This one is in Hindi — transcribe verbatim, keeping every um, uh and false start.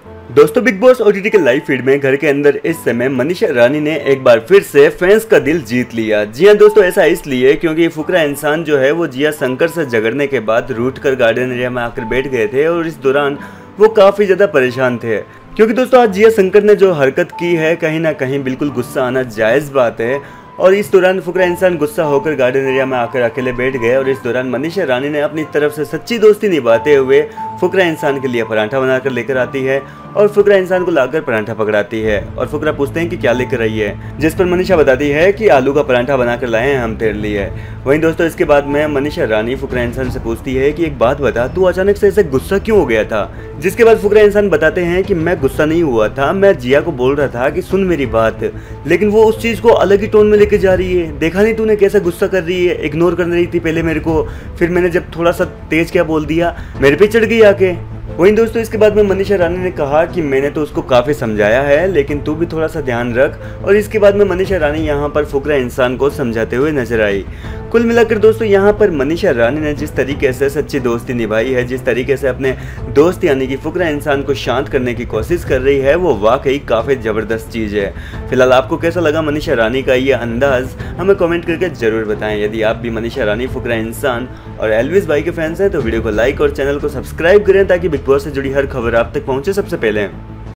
दोस्तों बिग बॉस ओटीटी के लाइव फीड में घर के अंदर इस समय मनीषा रानी ने एक बार फिर से फैंस का दिल जीत लिया। जी हाँ दोस्तों, ऐसा इसलिए क्योंकि फुकरा इंसान जो है वो जिया शंकर से झगड़ने के बाद रूठ कर गार्डन एरिया में आकर बैठ गए थे और इस दौरान वो काफी ज्यादा परेशान थे, क्योंकि दोस्तों आज जिया शंकर ने जो हरकत की है कहीं ना कहीं बिल्कुल गुस्सा आना जायज बात है। और इस दौरान फुकरा इंसान गुस्सा होकर गार्डन एरिया में आकर अकेले बैठ गए और इस दौरान मनीषा रानी ने अपनी तरफ से सच्ची दोस्ती निभाते हुए फुकरा इंसान के लिए पराठा बनाकर लेकर आती है और फुकरा इंसान को लाकर पराठा पकड़ाती है और फुकरा पूछते हैं कि क्या लेकर आई है, जिस पर मनीषा बताती है कि आलू का पराठा बनाकर लाए हैं हम तेरे लिए। वहीं दोस्तों इसके बाद में मनीषा रानी फुकरा इंसान से पूछती है कि एक बात बता, तू अचानक से ऐसे गुस्सा क्यों हो गया था। जिसके बाद फुकरा इंसान बताते हैं कि मैं गुस्सा नहीं हुआ था, मैं जिया को बोल रहा था कि सुन मेरी बात, लेकिन वो उस चीज को अलग ही टोन में लेके जा रही है। देखा नहीं तूने कैसा गुस्सा कर रही है, इग्नोर कर रही थी पहले मेरे को, फिर मैंने जब थोड़ा सा तेज क्या बोल दिया मेरे पे चढ़ गई आके। वहीं दोस्तों इसके बाद में मनीषा रानी ने कहा कि मैंने तो उसको काफ़ी समझाया है, लेकिन तू भी थोड़ा सा ध्यान रख। और इसके बाद में मनीषा रानी यहाँ पर फुकरा इंसान को समझाते हुए नजर आई। कुल मिलाकर दोस्तों यहाँ पर मनीषा रानी ने जिस तरीके से सच्ची दोस्ती निभाई है, जिस तरीके से अपने दोस्त यानी कि फुकरा इंसान को शांत करने की कोशिश कर रही है, वो वाकई काफ़ी ज़बरदस्त चीज़ है। फिलहाल आपको कैसा लगा मनीषा रानी का ये अंदाज़, हमें कमेंट करके ज़रूर बताएं। यदि आप भी मनीषा रानी, फुकरा इंसान और एल्विस भाई के फैंस हैं तो वीडियो को लाइक और चैनल को सब्सक्राइब करें ताकि बिग बॉस से जुड़ी हर खबर आप तक पहुँचे सबसे पहले।